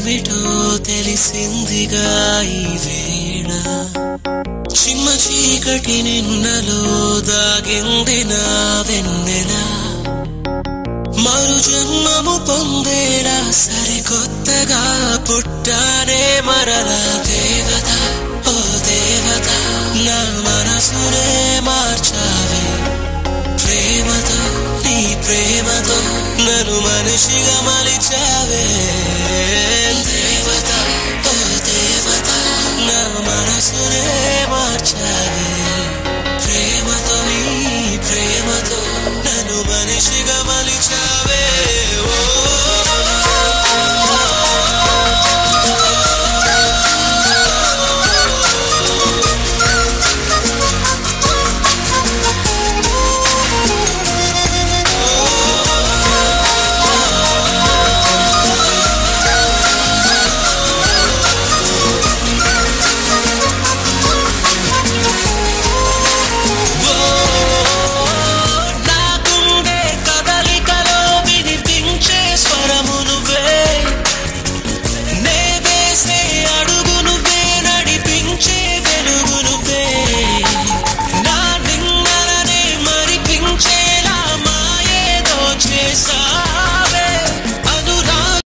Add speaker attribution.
Speaker 1: ఏమిటో తెలిసిందిగా ఈ వేళ చిమ్మ చీకటి నిన్నలో దాగింది నా వెన్నెల మరు జన్మము పొందేలా సరికొత్తగా పుట్టానే మరలా దేవత ఓ దేవత నా మనసునే మార్చావే ప్రేమతో నీ ప్రేమతో నన్ను మనిషిగా